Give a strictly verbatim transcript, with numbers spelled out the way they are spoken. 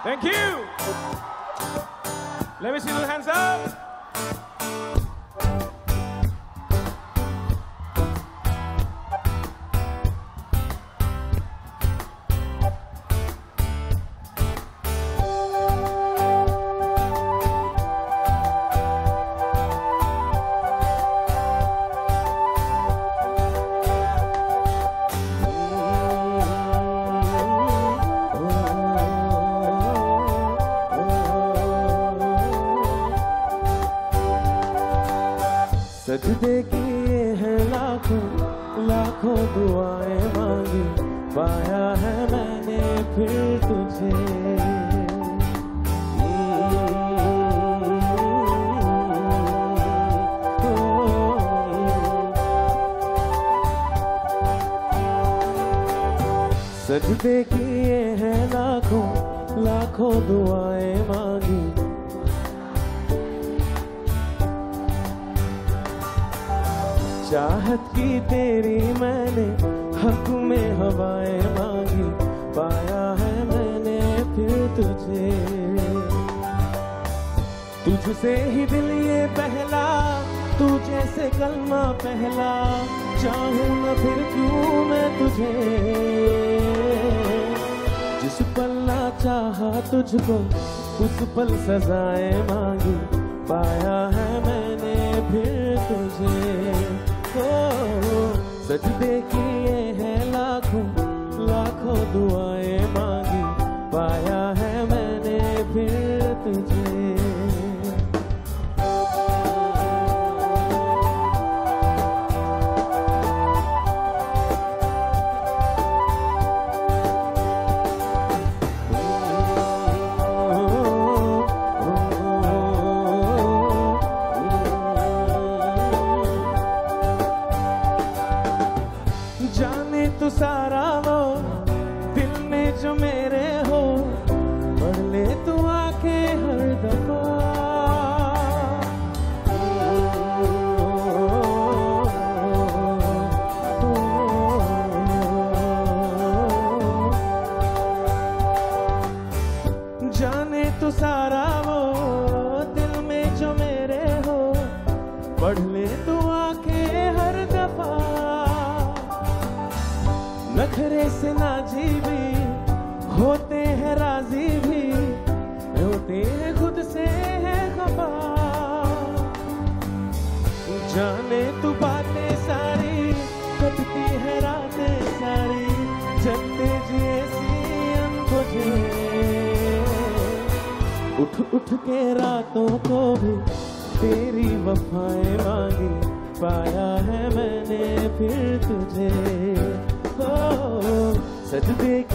Thank you. Let me see your hands up. सजदे किए हैं लाखों लाखों दुआएं मांगी, पाया है मैंने फिर तुझे। सजदे किए हैं लाखों लाखों दुआएं मांगी, चाहत की तेरी मैंने हक में हवाएं मांगी, पाया है मैंने फिर तुझे। तुझसे ही दिल ये पहला, तू जैसे कलमा पहला, चाहूं न फिर क्यों मैं तुझे। जिस पल ना चाहा तुझको उस पल सजाएं मांगी, पाया है मैंने फिर तुझे। सजदे किए हैं लाखों लाखों दुआएं मांगी, पाया है मैंने फिर तुझे। जाने तो सारा वो दिल में जो मेरे हो, पढ़ ले तू आके हर दफा। जाने तो सारा वो दिल में जो मेरे हो, पढ़ ले तू आके हर दफा। नखरे से नाजी भी होते हैं राजी भी, होते हैं खुद से है खफा। जाने तू बातें सारी, कटती है रातें सारी, जगते जिए सीएम तुझे। उठ उठ के रातों को भी तेरी वफाएं मांगी, पाया है मैंने फिर तुझे। सजदे